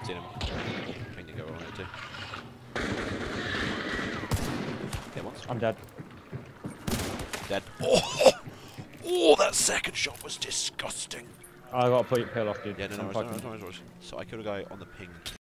Seen him. Ping didn't go where I wanted to. Hit once. I'm dead. Dead. Oh! Oh, that second shot was disgusting. I gotta put your pill off, dude. Yeah, no, no, so I killed a guy on the ping.